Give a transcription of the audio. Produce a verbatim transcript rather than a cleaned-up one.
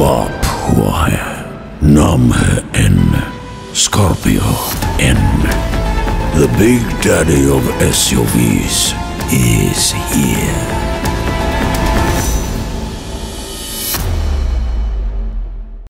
बाप हुआ है, नाम है N, Scorpio N. The big daddy of S U Vs is here.